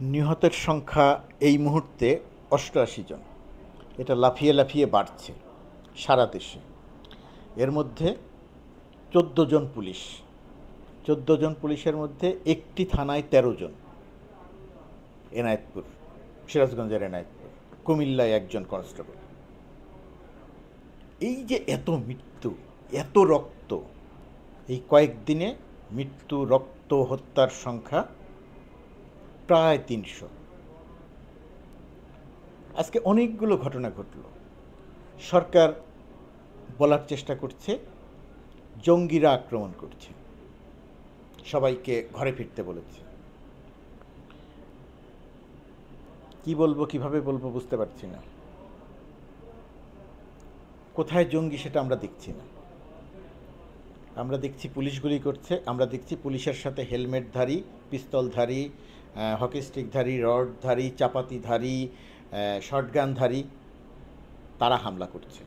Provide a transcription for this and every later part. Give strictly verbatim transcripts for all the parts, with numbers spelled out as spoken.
নিহতের সংখ্যা এই মুহূর্তে অষ্টআশি জন। এটা লাফিয়ে লাফিয়ে বাড়ছে সারা দেশে। এর মধ্যে চোদ্দো জন পুলিশ, চোদ্দো জন পুলিশের মধ্যে একটি থানায় তেরো জন, এনায়েতপুর, সিরাজগঞ্জের এনায়েতপুর, কুমিল্লায় একজন কনস্টেবল। এই যে এত মৃত্যু, এত রক্ত, এই কয়েকদিনে মৃত্যু, রক্ত, হত্যার সংখ্যা প্রায় তিনশো। আজকে অনেকগুলো ঘটনা ঘটল। সরকার বলার চেষ্টা করছে জঙ্গিরা আক্রমণ করছে, সবাইকে ঘরে ফিরতে বলেছে। কি বলবো, কিভাবে বলবো বুঝতে পারছি না। কোথায় জঙ্গি সেটা আমরা দেখছি না। আমরা দেখছি পুলিশ গুলি করছে, আমরা দেখছি পুলিশের সাথে হেলমেটধারী, পিস্তলধারী, হকি স্টিকধারী, রডধারী, চাপাতিধারী, শটগানধারী তারা হামলা করছে,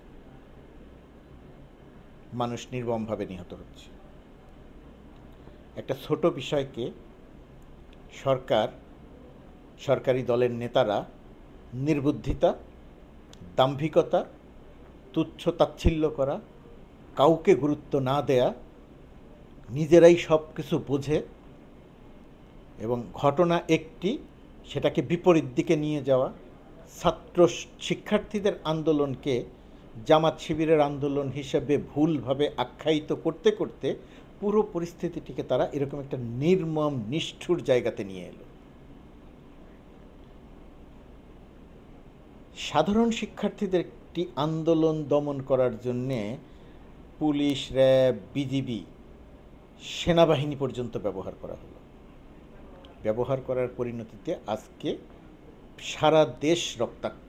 মানুষ নির্মমভাবে নিহত হচ্ছে। একটা ছোট বিষয়কে সরকার, সরকারি দলের নেতারা নির্বুদ্ধিতা, দাম্ভিকতা, তুচ্ছ তাচ্ছিল্য করা, কাউকে গুরুত্ব না দেয়া, নিজেরাই সব কিছু বোঝে এবং ঘটনা একটি, সেটাকে বিপরীত দিকে নিয়ে যাওয়া, ছাত্র শিক্ষার্থীদের আন্দোলনকে জামাত শিবিরের আন্দোলন হিসেবে ভুলভাবে আখ্যায়িত করতে করতে পুরো পরিস্থিতিটিকে তারা এরকম একটা নির্মম নিষ্ঠুর জায়গাতে নিয়ে এলো। সাধারণ শিক্ষার্থীদের একটি আন্দোলন দমন করার জন্যে পুলিশ, র্যাব, বিজিবি, সেনাবাহিনী পর্যন্ত ব্যবহার করা হলো। ব্যবহার করার পরিণতিতে আজকে সারা দেশ রক্তাক্ত।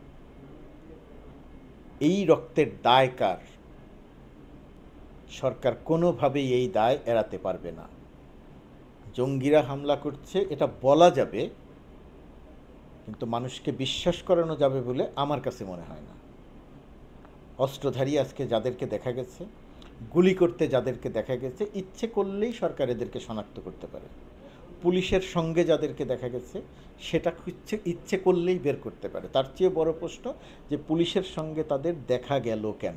এই রক্তের দায় কার? সরকার কোনোভাবেই এই দায় এড়াতে পারবে না। জঙ্গিরা হামলা করছে এটা বলা যাবে, কিন্তু মানুষকে বিশ্বাস করানো যাবে বলে আমার কাছে মনে হয় না। অস্ত্রধারী আজকে যাদেরকে দেখা গেছে, গুলি করতে যাদেরকে দেখা গেছে, ইচ্ছে করলেই সরকার এদেরকে শনাক্ত করতে পারে। পুলিশের সঙ্গে যাদেরকে দেখা গেছে সেটা ইচ্ছে ইচ্ছে করলেই বের করতে পারে। তার চেয়ে বড় প্রশ্ন যে পুলিশের সঙ্গে তাদের দেখা গেল কেন?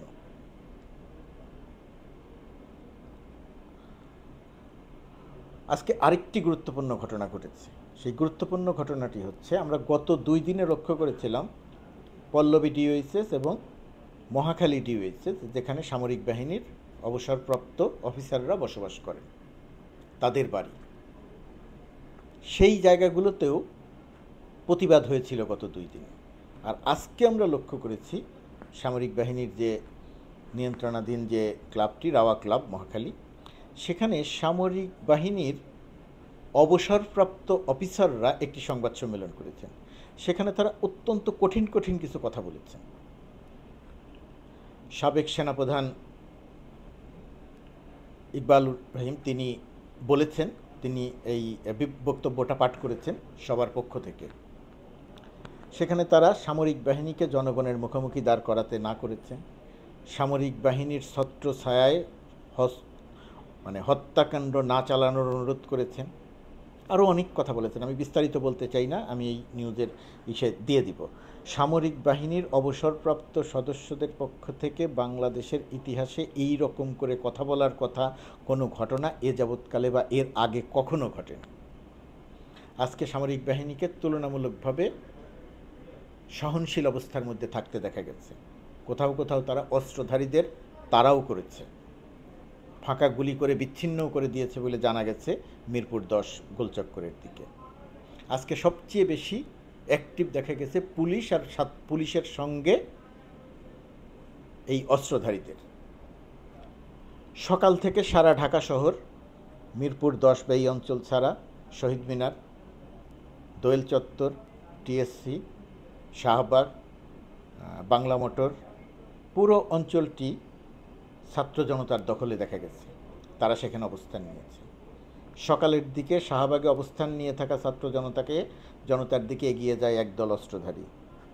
আজকে আরেকটি গুরুত্বপূর্ণ ঘটনা ঘটেছে। সেই গুরুত্বপূর্ণ ঘটনাটি হচ্ছে, আমরা গত দুই দিনে লক্ষ্য করেছিলাম পল্লবী ডিওএইচএস এবং মহাখালী ডিওএইচএস, যেখানে সামরিক বাহিনীর অবসরপ্রাপ্ত অফিসাররা বসবাস করেন, তাদের বাড়ি, সেই জায়গাগুলোতেও প্রতিবাদ হয়েছিল গত দুই দিনে। আর আজকে আমরা লক্ষ্য করেছি সামরিক বাহিনীর যে নিয়ন্ত্রণাধীন যে ক্লাবটি, রাওয়া ক্লাব মহাখালী, সেখানে সামরিক বাহিনীর অবসরপ্রাপ্ত অফিসাররা একটি সংবাদ সম্মেলন করেছেন। সেখানে তারা অত্যন্ত কঠিন কঠিন কিছু কথা বলেছেন। সাবেক সেনাপ্রধান ইকবাল রহিম তিনি বলেছেন, তিনি এই বক্তব্যটা পাঠ করেছেন সবার পক্ষ থেকে। সেখানে তারা সামরিক বাহিনীকে জনগণের মুখোমুখি দাঁড় করাতে না করেছেন, সামরিক বাহিনীর ছত্রছায়ায় হস মানে হত্যাকাণ্ড না চালানোর অনুরোধ করেছেন, আরও অনেক কথা বলেছেন। আমি বিস্তারিত বলতে চাই না, আমি এই নিউজের বিষয়ে দিয়ে দিব। সামরিক বাহিনীর অবসরপ্রাপ্ত সদস্যদের পক্ষ থেকে বাংলাদেশের ইতিহাসে এই রকম করে কথা বলার কথা কোনো ঘটনা এ যাবৎকালে বা এর আগে কখনো ঘটেনি। আজকে সামরিক বাহিনীকে তুলনামূলকভাবে সহনশীল অবস্থার মধ্যে থাকতে দেখা গেছে। কোথাও কোথাও তারা অস্ত্রধারীদের তাড়াও করেছে, ফাঁকা গুলি করে বিচ্ছিন্নও করে দিয়েছে বলে জানা গেছে মিরপুর দশ গোলচক্করের দিকে। আজকে সবচেয়ে বেশি অ্যাক্টিভ দেখা গেছে পুলিশ আর পুলিশের সঙ্গে এই অস্ত্রধারীদের। সকাল থেকে সারা ঢাকা শহর, মিরপুর দশ বা এই অঞ্চল ছাড়া শহীদ মিনার, দোয়েল চত্বর, টিএসসি, শাহবাগ, বাংলা মোটর, পুরো অঞ্চলটি ছাত্র জনতার দখলে দেখা গেছে। তারা সেখানে অবস্থান নিয়েছে। সকালের দিকে শাহবাগে অবস্থান নিয়ে থাকা ছাত্র জনতাকে জনতার দিকে এগিয়ে যায় একদল অস্ত্রধারী।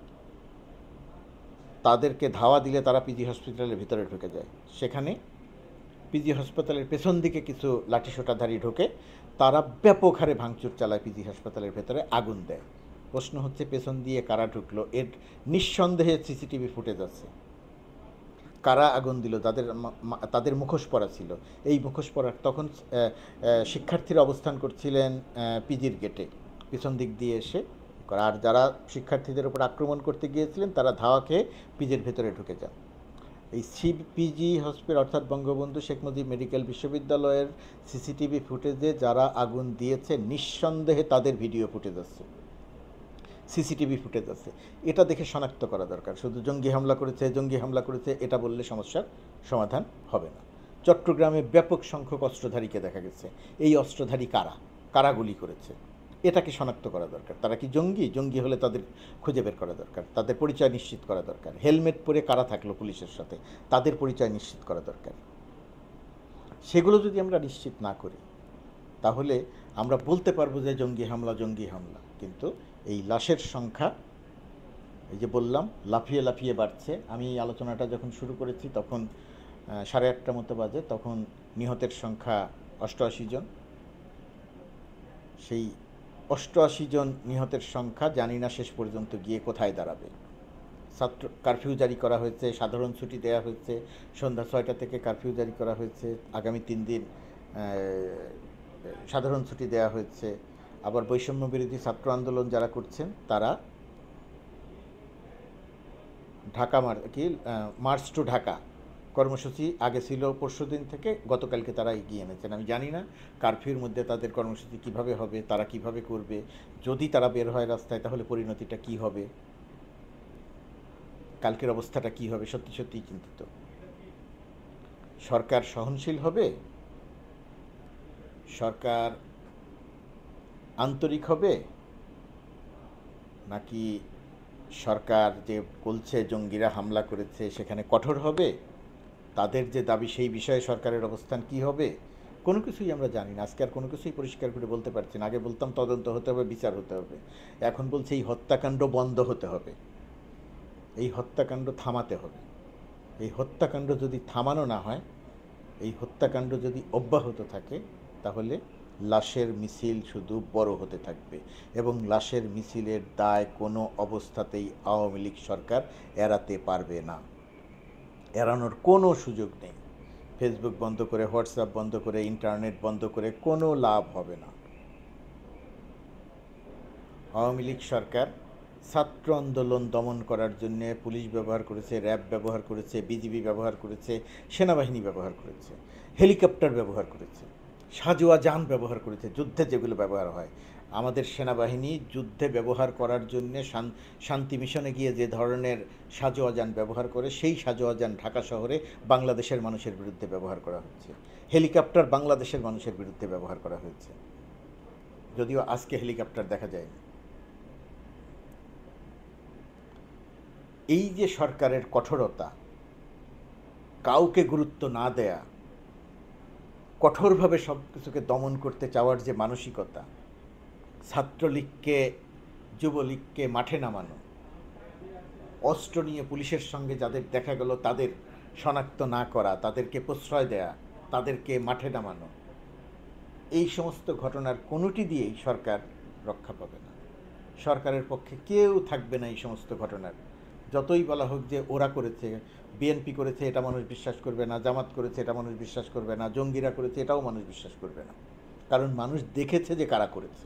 তাদেরকে ধাওয়া দিলে তারা পিজি হসপিটালের ভিতরে ঢুকে যায়। সেখানে পিজি হাসপাতালের পেছন দিকে কিছু লাঠিসোঁটাধারী ঢোকে, তারা ব্যাপক হারে ভাঙচুর চালায় পিজি হাসপাতালের ভেতরে, আগুন দেয়। প্রশ্ন হচ্ছে পেছন দিয়ে কারা ঢুকলো, এর নিঃসন্দেহে সিসিটিভি ফুটেজ আছে। কারা আগুন দিল, তাদের তাদের মুখোশ পরা ছিল। এই মুখোশ পরা তখন শিক্ষার্থীরা অবস্থান করছিলেন পিজির গেটে, পিছন দিক দিয়ে এসে। আর যারা শিক্ষার্থীদের উপর আক্রমণ করতে গিয়েছিলেন তারা ধাওয়া খেয়ে পিজির ভেতরে ঢুকে যান। এই সি পিজি হসপিটাল অর্থাৎ বঙ্গবন্ধু শেখ মুজিব মেডিকেল বিশ্ববিদ্যালয়ের সিসিটিভি ফুটেজে যারা আগুন দিয়েছে নিঃসন্দেহে তাদের ভিডিও ফুটেজ আছে, সিসিটিভি ফুটেজ আছে। এটা দেখে শনাক্ত করা দরকার। শুধু জঙ্গি হামলা করেছে জঙ্গি হামলা করেছে এটা বললে সমস্যার সমাধান হবে না। চট্টগ্রামে ব্যাপক সংখ্যক অস্ত্রধারীকে দেখা গেছে। এই অস্ত্রধারী কারা, কারা গুলি করেছে এটাকে শনাক্ত করা দরকার। তারা কি জঙ্গি? জঙ্গি হলে তাদের খুঁজে বের করা দরকার, তাদের পরিচয় নিশ্চিত করা দরকার। হেলমেট পরে কারা থাকলো পুলিশের সাথে, তাদের পরিচয় নিশ্চিত করা দরকার। সেগুলো যদি আমরা নিশ্চিত না করি তাহলে আমরা বলতে পারবো যে জঙ্গি হামলা জঙ্গি হামলা, কিন্তু এই লাশের সংখ্যা এই যে বললাম লাফিয়ে লাফিয়ে বাড়ছে। আমি এই আলোচনাটা যখন শুরু করেছি তখন সাড়ে আটটা মতো বাজে, তখন নিহতের সংখ্যা অষ্টআশি জন। সেই অষ্টআশি জন নিহতের সংখ্যা জানি না শেষ পর্যন্ত গিয়ে কোথায় দাঁড়াবে। ছাত্র কারফিউ জারি করা হয়েছে, সাধারণ ছুটি দেওয়া হয়েছে, সন্ধ্যা ছয়টা থেকে কারফিউ জারি করা হয়েছে, আগামী তিন দিন সাধারণ ছুটি দেওয়া হয়েছে। আবার বৈষম্য বিরোধী ছাত্র আন্দোলন যারা করছেন তারা ঢাকা মার কি মার্চ টু ঢাকা কর্মসূচি আগে ছিল পরশু দিন থেকে, গতকালকে তারা এগিয়ে এনেছেন। আমি জানি না কারফিউর মধ্যে তাদের কর্মসূচি কিভাবে হবে, তারা কিভাবে করবে। যদি তারা বের হয় রাস্তায় তাহলে পরিণতিটা কি হবে, কালকের অবস্থাটা কি হবে, সত্যি সত্যিই চিন্তিত। সরকার সহনশীল হবে, সরকার আন্তরিক হবে, নাকি সরকার যে বলছে জঙ্গিরা হামলা করেছে সেখানে কঠোর হবে, তাদের যে দাবি সেই বিষয়ে সরকারের অবস্থান কি হবে, কোনো কিছুই আমরা জানি না। আজকে আর কোনো কিছুই পরিষ্কার করে বলতে পারছি না। আগে বলতাম তদন্ত হতে হবে, বিচার হতে হবে, এখন বলছে এই হত্যাকাণ্ড বন্ধ হতে হবে, এই হত্যাকাণ্ড থামাতে হবে। এই হত্যাকাণ্ড যদি থামানো না হয়, এই হত্যাকাণ্ড যদি অব্যাহত থাকে তাহলে লাশের মিছিল শুধু বড় হতে থাকবে এবং লাশের মিছিলের দায় কোনো অবস্থাতেই আওয়ামী লীগ সরকার এড়াতে পারবে না, এড়ানোর কোনো সুযোগ নেই। ফেসবুক বন্ধ করে, হোয়াটসঅ্যাপ বন্ধ করে, ইন্টারনেট বন্ধ করে কোনো লাভ হবে না। আওয়ামী লীগ সরকার ছাত্র আন্দোলন দমন করার জন্য পুলিশ ব্যবহার করেছে, র্যাব ব্যবহার করেছে, বিজিবি ব্যবহার করেছে, সেনাবাহিনী ব্যবহার করেছে, হেলিকপ্টার ব্যবহার করেছে, সাজোয়া যান ব্যবহার করেছে, যুদ্ধে যেগুলো ব্যবহার হয়। আমাদের সেনাবাহিনী যুদ্ধে ব্যবহার করার জন্য শান্তি মিশনে গিয়ে যে ধরনের সাজোয়া যান ব্যবহার করে, সেই সাজোয়া যান ঢাকা শহরে বাংলাদেশের মানুষের বিরুদ্ধে ব্যবহার করা হচ্ছে। হেলিকপ্টার বাংলাদেশের মানুষের বিরুদ্ধে ব্যবহার করা হয়েছে, যদিও আজকে হেলিকপ্টার দেখা যায়নি। এই যে সরকারের কঠোরতা, কাউকে গুরুত্ব না দেয়া, কঠোরভাবে সব কিছুকে দমন করতে চাওয়ার যে মানসিকতা, ছাত্রলীগকে যুবলীগকে মাঠে নামানো, অস্ত্র নিয়ে পুলিশের সঙ্গে যাদের দেখা গেল তাদের শনাক্ত না করা, তাদেরকে প্রশ্রয় দেয়া, তাদেরকে মাঠে নামানো, এই সমস্ত ঘটনার কোনোটি দিয়েই সরকার রক্ষা পাবে না। সরকারের পক্ষে কেউ থাকবে না এই সমস্ত ঘটনার। যতই বলা হোক যে ওরা করেছে, বিএনপি করেছে এটা মানুষ বিশ্বাস করবে না, জামাত করেছে এটা মানুষ বিশ্বাস করবে না, জঙ্গিরা করেছে এটাও মানুষ বিশ্বাস করবে না, কারণ মানুষ দেখেছে যে কারা করেছে।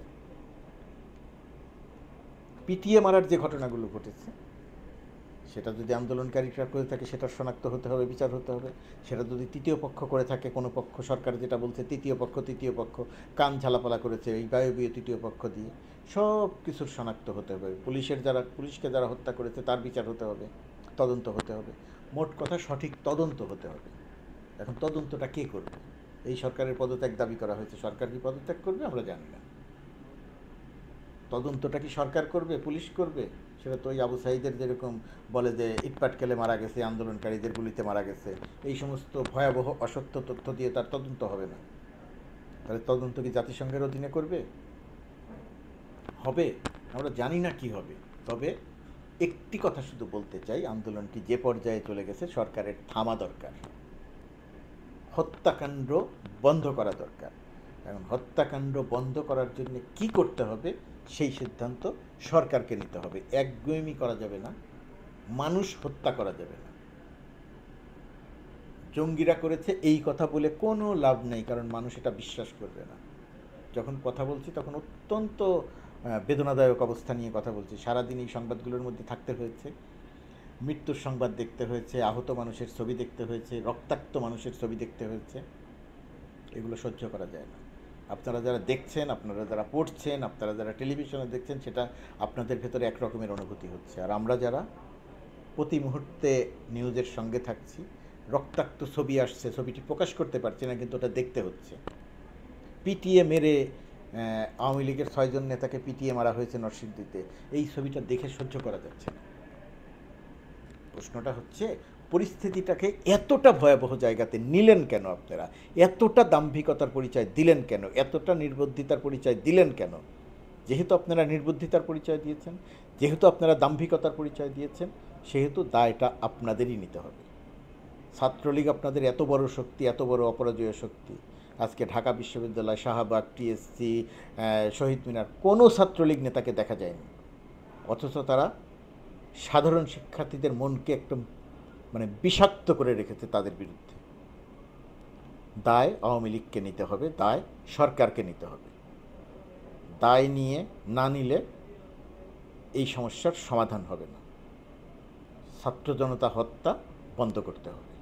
পিটিয়ে মারার যে ঘটনাগুলো ঘটেছে সেটা যদি আন্দোলনকারীরা করে থাকে সেটা শনাক্ত হতে হবে, বিচার হতে হবে। সেটা যদি তৃতীয় পক্ষ করে থাকে, কোনো পক্ষ, সরকার যেটা বলছে তৃতীয় পক্ষ তৃতীয় পক্ষ কান ঝালাপালা করেছে এই বায়বীয় তৃতীয় পক্ষ দিয়ে, সব কিছুর শনাক্ত হতে হবে। পুলিশের যারা পুলিশকে যারা হত্যা করেছে তার বিচার হতে হবে, তদন্ত হতে হবে। মোট কথা সঠিক তদন্ত হতে হবে। এখন তদন্তটা কে করবে? এই সরকারের পদত্যাগ দাবি করা হয়েছে, সরকার কি পদত্যাগ করবে আমরা জানি না। তদন্তটা কি সরকার করবে, পুলিশ করবে? সেটা তো ওই আবু সাঈদের যেরকম বলে যে ইটপাট খেলে মারা গেছে, আন্দোলনকারীদের গুলিতে মারা গেছে, এই সমস্ত ভয়াবহ অসত্য তথ্য দিয়ে তার তদন্ত হবে না। তাহলে তদন্ত কি জাতিসংঘের অধীনে করবে? হবে? আমরা জানি না কি হবে। তবে একটি কথা শুধু বলতে চাই, আন্দোলনটি যে পর্যায়ে চলে গেছে সরকারের থামা দরকার, হত্যাকাণ্ড বন্ধ করা দরকার। এখন হত্যাকাণ্ড বন্ধ করার জন্য কি করতে হবে সেই সিদ্ধান্ত সরকারকে নিতে হবে। একগুঁয়েমি করা যাবে না, মানুষ হত্যা করা যাবে না। জঙ্গিরা করেছে এই কথা বলে কোনো লাভ নেই, কারণ মানুষ এটা বিশ্বাস করবে না। যখন কথা বলছি তখন অত্যন্ত বেদনাদায়ক অবস্থা নিয়ে কথা বলছি। সারাদিন এই সংবাদগুলোর মধ্যে থাকতে হয়েছে, মৃত্যুর সংবাদ দেখতে হয়েছে, আহত মানুষের ছবি দেখতে হয়েছে, রক্তাক্ত মানুষের ছবি দেখতে হয়েছে। এগুলো সহ্য করা যায় না। আপনারা যারা দেখছেন, আপনারা যারা পড়ছেন, আপনারা যারা টেলিভিশনে দেখছেন, সেটা আপনাদের ভেতরে একরকমের অনুভূতি হচ্ছে। আর আমরা যারা প্রতি মুহূর্তে নিউজের সঙ্গে থাকছি, রক্তাক্ত ছবি আসছে, ছবিটি প্রকাশ করতে পারছি না, কিন্তু ওটা দেখতে হচ্ছে। পিটিএ মেরে আওয়ামী লীগের ছয়জন নেতাকে পিটিএ মারা হয়েছে নরসিংদীতে, এই ছবিটা দেখে সহ্য করা যাচ্ছে না। প্রশ্নটা হচ্ছে, পরিস্থিতিটাকে এতটা ভয়াবহ জায়গাতে নিলেন কেন আপনারা? এতটা দাম্ভিকতার পরিচয় দিলেন কেন? এতটা নির্বুদ্ধিতার পরিচয় দিলেন কেন? যেহেতু আপনারা নির্বুদ্ধিতার পরিচয় দিয়েছেন, যেহেতু আপনারা দাম্ভিকতার পরিচয় দিয়েছেন, সেহেতু দায়টা আপনাদেরই নিতে হবে। ছাত্রলীগ আপনাদের এত বড় শক্তি, এত বড় অপরাজয় শক্তি। আজকে ঢাকা বিশ্ববিদ্যালয়, শাহবাগ, টিএসসি, শহীদ মিনার, কোনো ছাত্রলীগ নেতাকে দেখা যায়নি, অথচ তারা সাধারণ শিক্ষার্থীদের মনকে একদম মানে বিষাক্ত করে রেখেছে তাদের বিরুদ্ধে। দায় আওয়ামী লীগকে নিতে হবে, দায় সরকারকে নিতে হবে। দায় নিয়ে না নিলে এই সমস্যার সমাধান হবে না। ছাত্র জনতা হত্যা বন্ধ করতে হবে।